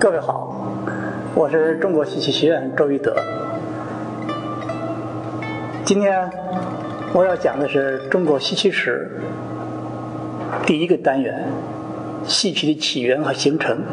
各位好，我是中国戏曲学院周玉德。今天我要讲的是中国戏曲史第一个单元：戏曲的起源和形成。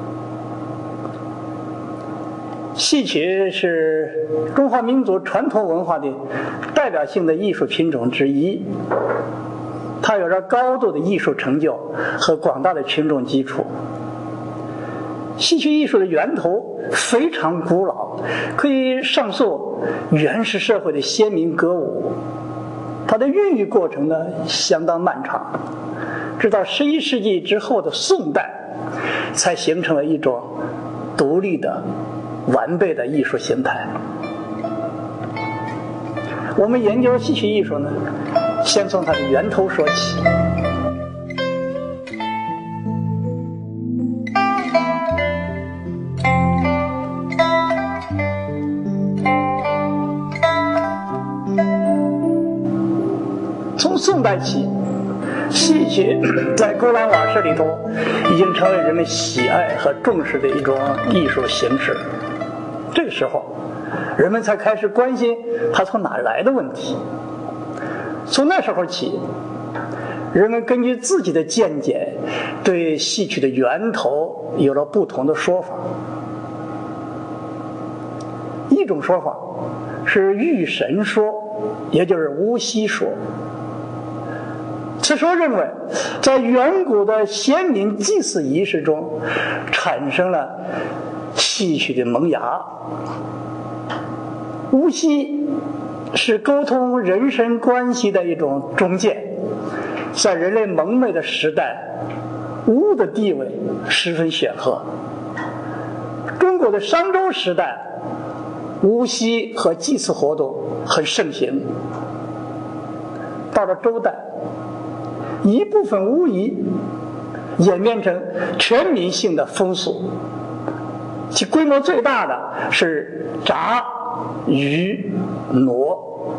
戏曲是中华民族传统文化的代表性的艺术品种之一，它有着高度的艺术成就和广大的群众基础。戏曲艺术的源头非常古老，可以上溯原始社会的先民歌舞。它的孕育过程呢相当漫长，直到11世纪之后的宋代，才形成了一种独立的完备的艺术形态。我们研究戏曲艺术呢，先从它的源头说起。从宋代起，戏曲在勾栏瓦舍里头已经成为人们喜爱和重视的一种艺术形式。这个时候，人们才开始关心它从哪来的问题。从那时候起，人们根据自己的见解，对戏曲的源头有了不同的说法。一种说法是御神说，也就是巫溪说。此说认为，在远古的先民祭祀仪式中，产生了戏曲的萌芽。巫溪是沟通人神关系的一种中介，在人类蒙昧的时代，巫的地位十分显赫。中国的商周时代，巫溪和祭祀活动很盛行。到了周代，一部分巫仪演变成全民性的风俗，其规模最大的是札、盂、傩。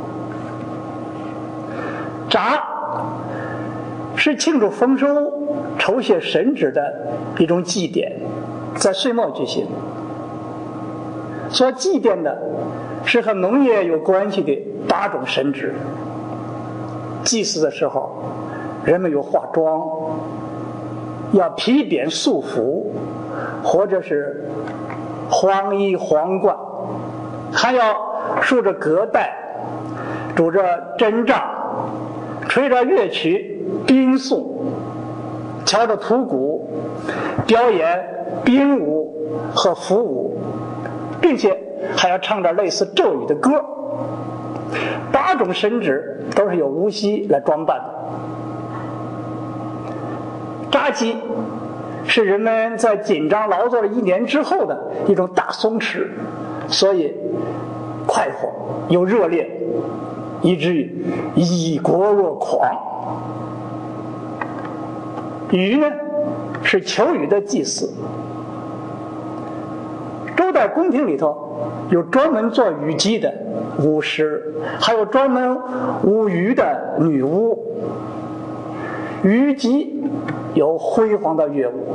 札是庆祝丰收、酬谢神祇的一种祭典，在岁末举行。所祭奠的是和农业有关系的8种神祇。祭祀的时候，人们有化妆，要披扁素服，或者是黄衣黄冠，还要束着革带，拄着针杖，吹着乐曲宾颂，敲着土鼓，表演兵舞和符舞，并且还要唱着类似咒语的歌。8种神祇都是由巫溪来装扮的。札祭是人们在紧张劳作了1年之后的一种大松弛，所以快活又热烈，以至于以国若狂。盂呢是求雨的祭祀。周代宫廷里头有专门做雨祭的巫师，还有专门舞盂的女巫。盂祭有辉煌的乐舞。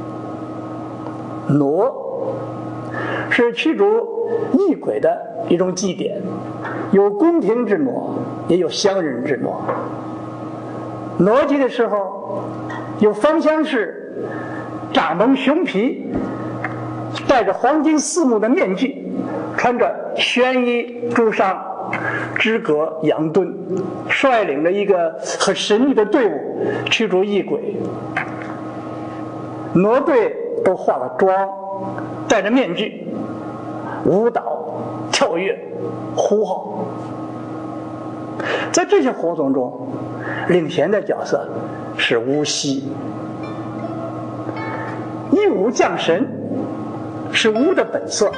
傩是驱逐异鬼的一种祭典，有宫廷之傩，也有乡人之傩。傩祭的时候，有芳香氏长蒙熊皮，戴着黄金4目的面具，穿着宣衣朱裳，支葛扬盾，率领着一个很神秘的队伍驱逐异鬼。傩队都化了妆，戴着面具，舞蹈、跳跃、呼号。在这些活动中，领衔的角色是巫溪。一舞降神是巫的本色。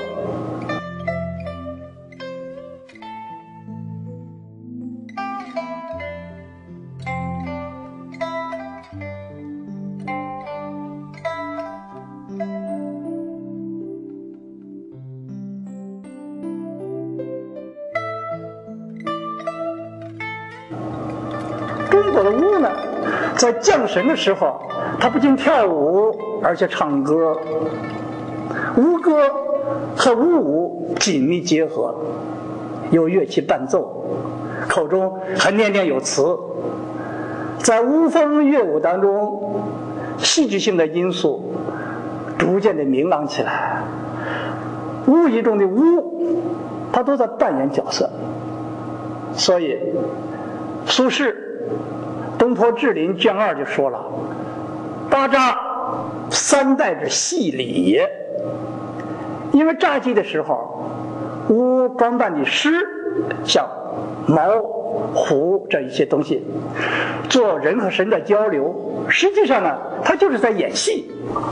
中国的巫呢，在降神的时候，他不仅跳舞，而且唱歌。 巫歌和巫舞紧密结合，有乐器伴奏，口中还念念有词。在巫风乐舞当中，戏剧性的因素逐渐的明朗起来。巫仪中的巫，他都在扮演角色。所以苏轼《东坡志林》卷2就说了：“巴扎三代之戏礼也。”因为乍祭的时候，巫装扮的狮，像毛、虎这一些东西，做人和神的交流。实际上呢，他就是在演戏。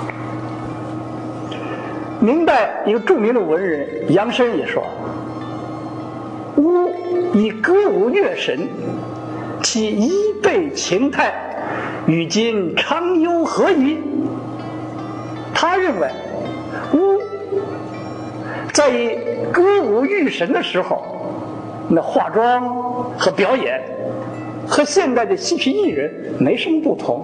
明代一个著名的文人杨申也说：“巫以歌舞乐神，其衣备情态，与今昌幽何异？”他认为，巫在以歌舞御神的时候，那化妆和表演和现代的戏曲艺人没什么不同。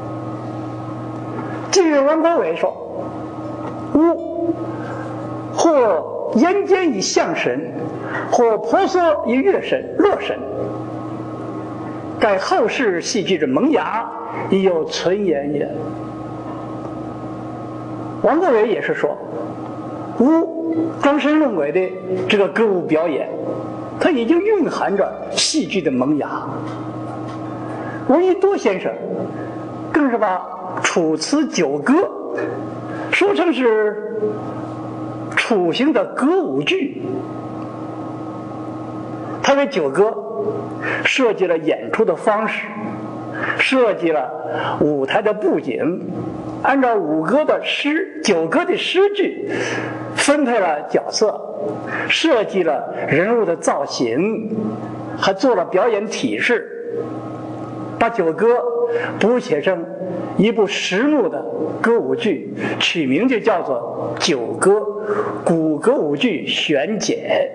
近日王国维说，巫或烟间以象神，或婆娑以乐神，盖后世戏剧之萌芽已有存言也。王国维也是说，巫庄生弄鬼的这个歌舞表演，它已经蕴含着戏剧的萌芽。闻一多先生更是把楚辞九歌说成是楚行的歌舞剧。他为九歌设计了演出的方式，设计了舞台的布景，按照九歌的诗句分配了角色，设计了人物的造型，还做了表演体式，把九歌谱写成一部实录的歌舞剧，取名就叫做《九歌古歌舞剧选解》。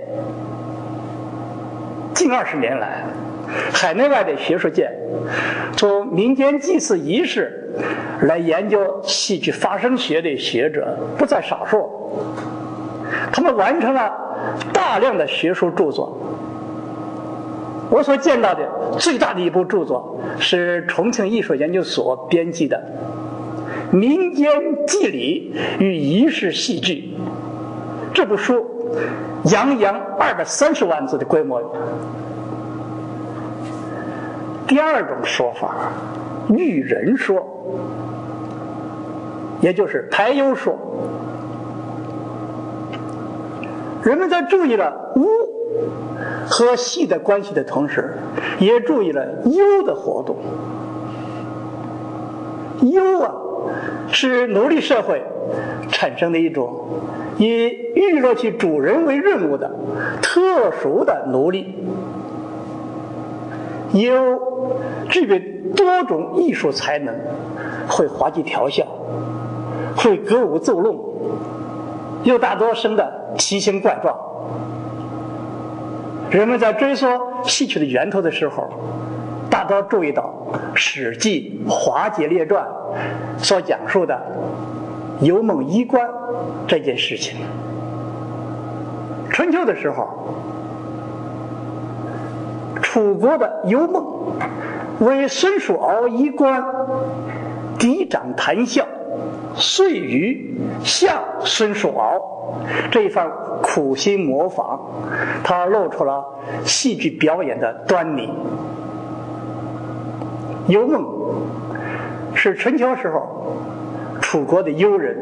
近20年来，海内外的学术界从民间祭祀仪式来研究戏剧发声学的学者不在少数，他们完成了大量的学术著作。我所见到的最大的一部著作是重庆艺术研究所编辑的《民间祭礼与仪式戏剧》，这部书洋洋230万字的规模。第二种说法，喻人说，也就是排忧说。人们在注意了巫和戏的关系的同时，也注意了忧的活动。忧啊，是奴隶社会产生的一种以娱乐其主人为任务的特殊的奴隶。忧具备多种艺术才能，会滑稽调笑，会歌舞奏弄，又大多生得奇形怪状。人们在追溯戏曲的源头的时候，大多注意到《史记·华节列传》所讲述的游梦衣冠这件事情。春秋的时候，楚国的游梦为孙叔敖衣冠，嫡长谈笑，遂于向孙叔敖，这一番苦心模仿，他露出了戏剧表演的端倪。游梦是春秋时候楚国的幽人，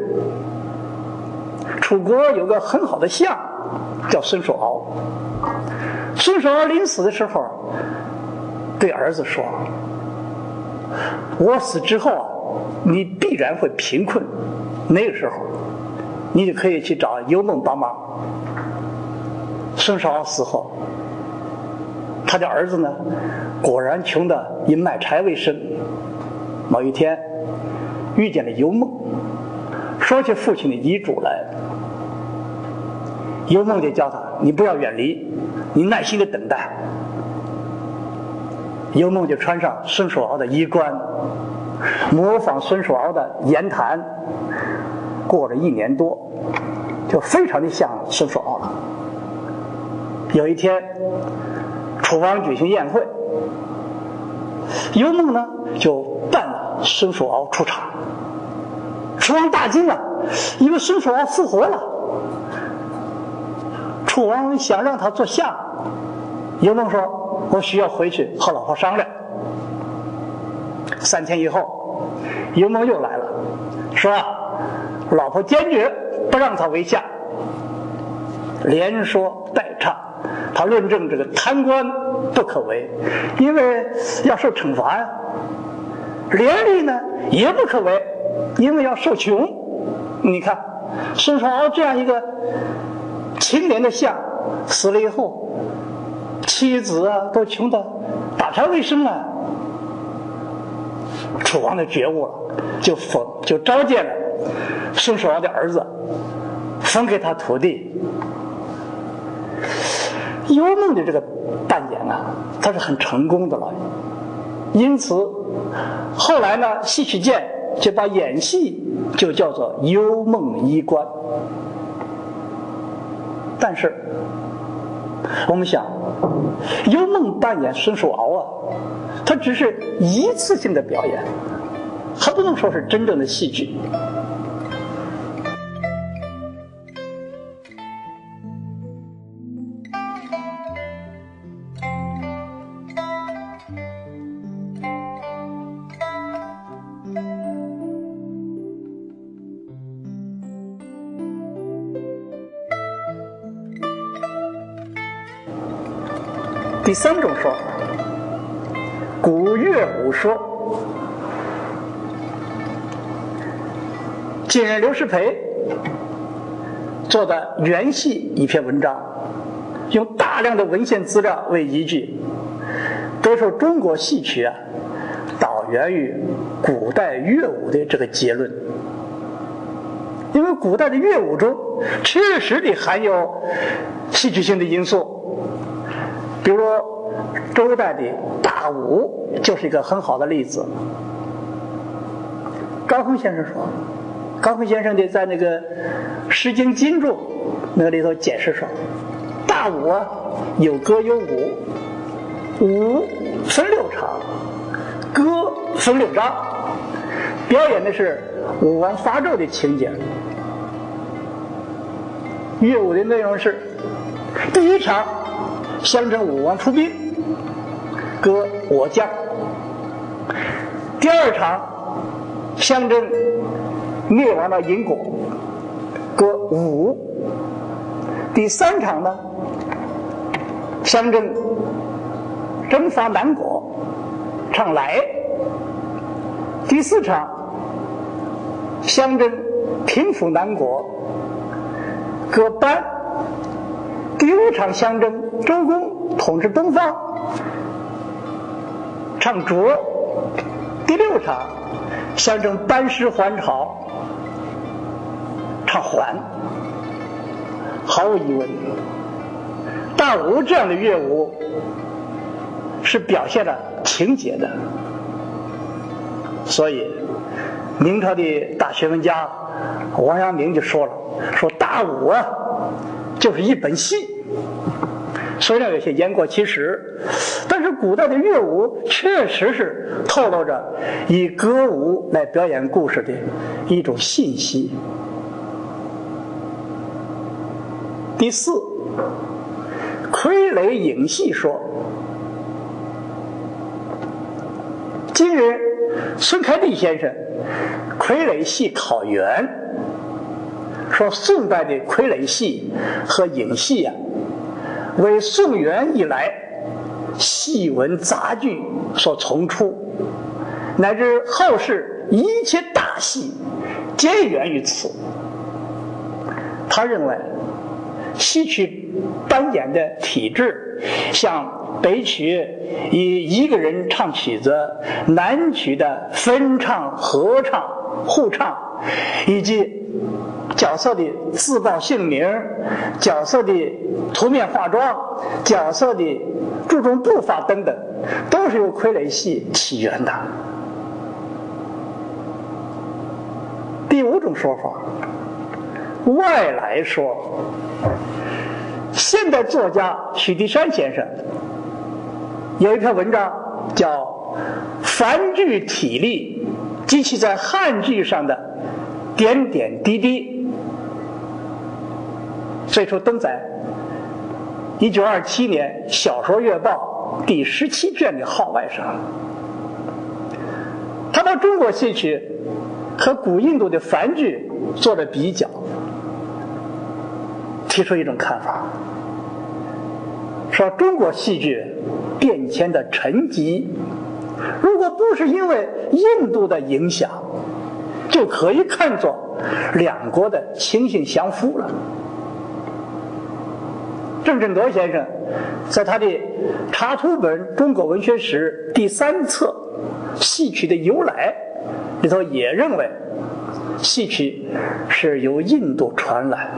楚国有个很好的相叫孙叔敖。孙叔敖临死的时候对儿子说，我死之后啊，你必然会贫困，那个时候你就可以去找游梦帮忙。孙叔敖死后，他的儿子呢果然穷得以卖柴为生。某一天遇见了游梦，说起父亲的遗嘱来，游梦就教他，你不要远离，你耐心的等待。游梦就穿上孙叔敖的衣冠，模仿孙叔敖的言谈，过了1年多， 就非常的像申叔敖了。有一天，楚王举行宴会，幽梦呢就扮了申叔敖出场。楚王大惊了，因为申叔敖复活了。楚王想让他做相，幽梦说：“我需要回去和老婆商量。”3天以后，幽梦又来了，说：“老婆坚决不让他为相。”连说带唱，他论证这个贪官不可为，因为要受惩罚呀；廉吏呢也不可为，因为要受穷。你看申叔敖这样一个清廉的相，死了以后，妻子啊都穷得打柴为生啊。楚王就觉悟了，就召见了申叔敖的儿子，封给他土地。幽梦的这个扮演啊，他是很成功的了。因此后来呢，戏曲界就把演戏就叫做幽梦衣冠。但是我们想，幽梦扮演申叔敖啊，它只是一次性的表演，还不能说是真正的戏剧。第3种说法，古乐舞说。近日刘师培做的《元戏》一篇文章，用大量的文献资料为依据，得出中国戏曲啊导源于古代乐舞的这个结论。因为古代的乐舞中确实地含有戏剧性的因素，比如周代的大舞就是一个很好的例子。高亨先生说，高亨先生的在那个《诗经经注》那个里头解释说，大舞啊有歌有舞，舞分6场，歌分6章，表演的是武王伐纣的情节。乐舞的内容是：第1场象征武王出兵，歌我将；第2场象征灭亡的因果，歌武；第3场呢象征征伐南国，唱来；第4场象征平复南国，歌班；第5场象征周公统治东方，唱卓；第6场象征班师还朝，唱还。毫无疑问，大舞这样的乐舞是表现了情节的。所以明朝的大学问家王阳明就说了，说大舞啊就是一本戏。虽然有些言过其实，但是古代的乐舞确实是透露着以歌舞来表演故事的一种信息。第4，傀儡影戏说。今日孙开立先生《傀儡戏考源》说，宋代的傀儡戏和影戏啊，为宋元以来戏文杂剧所从出，乃至后世一切大戏皆源于此。他认为戏曲扮演的体制，像北曲以一个人唱曲子，南曲的分唱、合唱、互唱，以及角色的自报姓名、角色的涂面化妆、角色的注重步伐等等，都是由傀儡戏起源的。第5种说法， 外来说，现代作家许地山先生有一篇文章叫《繁句体例及其在汉句上的点点滴滴》，最初登载1927年《小说月报》第17卷的号外上。他把中国戏曲和古印度的梵句做了比较，提出一种看法，说中国戏剧变迁的沉积，如果不是因为印度的影响，就可以看作两国的情形相符了。郑振铎先生在他的查图本中国文学史第3册戏曲的由来里头也认为戏曲是由印度传来，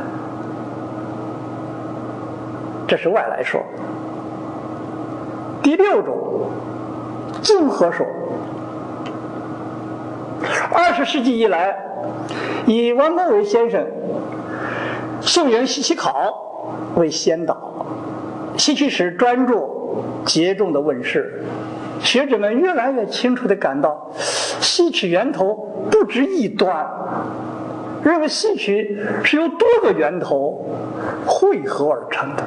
这是外来说。第6种综合说，20世纪以来，以王国维先生宋元戏曲考为先导，戏曲史专著节重的问世，学者们越来越清楚地感到戏曲源头不止一端，认为戏曲是由多个源头汇合而成的。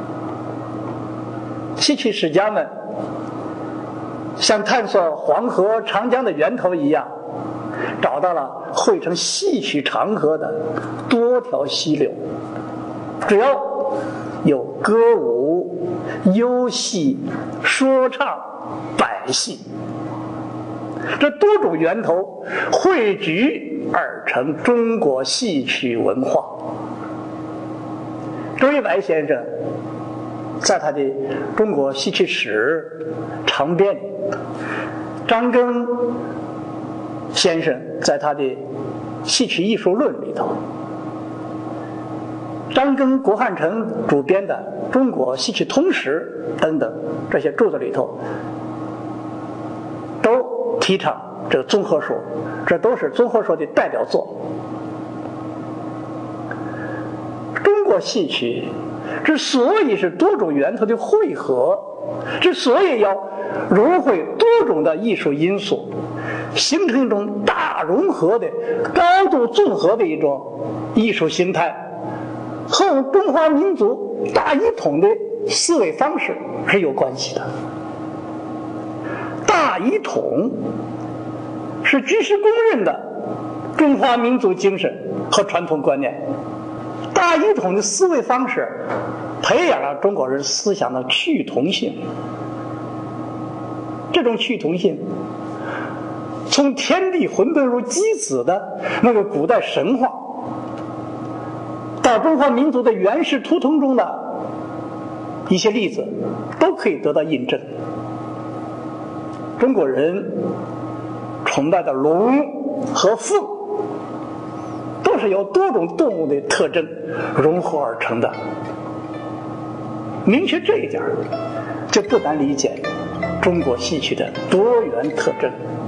戏曲史家们像探索黄河、长江的源头一样，找到了汇成戏曲长河的多条溪流。只要有歌舞、游戏、说唱、百戏，这多种源头汇聚而成中国戏曲文化。周一白先生在他的《中国戏曲史长编》里，张庚先生在他的《戏曲艺术论》里头，张庚、郭汉成主编的《中国戏曲通史》等等这些著作里头，都提倡这个综合说，这都是综合说的代表作。中国戏曲之所以是多种源头的汇合，之所以要融汇多种的艺术因素，形成一种大融合的、高度综合的一种艺术形态，和我们中华民族大一统的思维方式是有关系的。大一统是举世公认的中华民族精神和传统观念，大一统的思维方式培养了中国人思想的趋同性。这种趋同性从天地混沌如鸡子的那个古代神话，到中华民族的原始图腾中的一些例子，都可以得到印证。中国人崇拜的龙和凤，都是由多种动物的特征融合而成的。明确这一点，就不难理解中国戏曲的多元特征。